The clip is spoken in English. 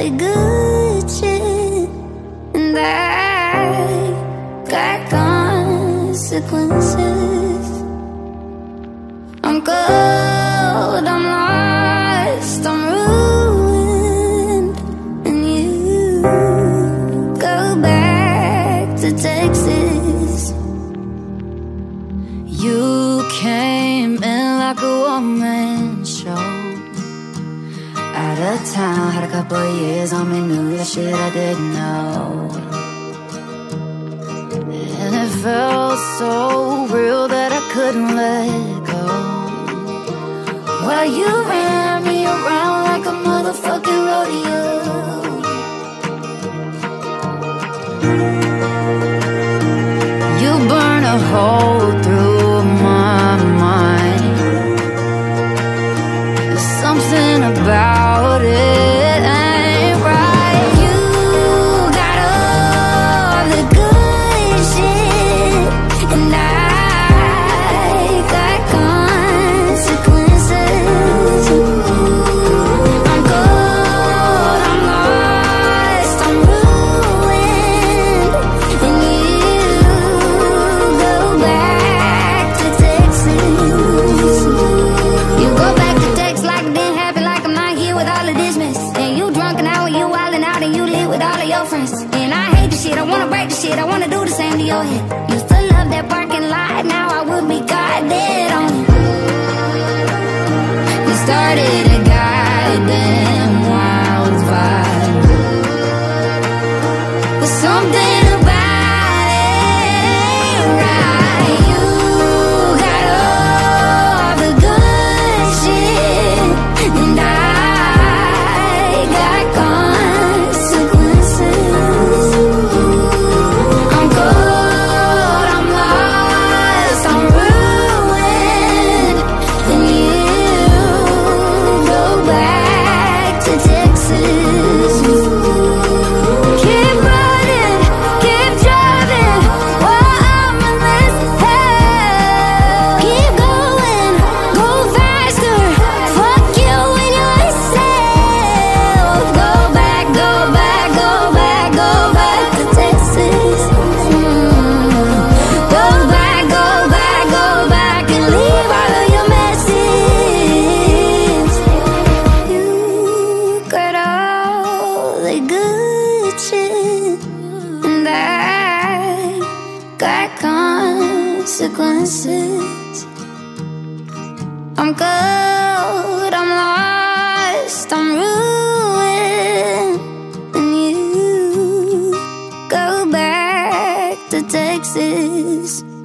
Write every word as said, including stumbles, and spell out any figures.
the good shit, and I got consequences. I'm cold, I'm lost, I'm ruined, and you go back to Texas. You came in like a one-man show. Out of town, had a couple of years on me, knew the shit I didn't know. And it felt so real that I couldn't let go. Well, you ran me around like a motherfucking rodeo. You burn a hole through my mind. There's something about it ain't right. You got all the good shit, and I got consequences. I'm cold, I'm lost, I'm ruined, and you go back to Texas. You go back to Texas like it didn't happen, like I'm not here with all of this mess. And you drunken out and you wildin' out and you live with all of your friends. And I hate the shit, I wanna break the shit, I wanna do the same to your head. Used to love that parking lot, now I would be goddamn on it. You started a goddamn wild vibe, but something about it ain't right. You got all the good shit, and I got consequences. I'm cold, I'm lost, I'm ruined, and you go back to Texas. Keep running, keep driving while I'm in this hell. Keep going, go faster, fuck you and yourself. Go back, go back, go back, go back to Texas. Mm. Go back, go back, go back and leave all of your messes. You got all the good shit, and I got consequences. I'm cold, I'm lost, I'm ruined, and you go back to Texas.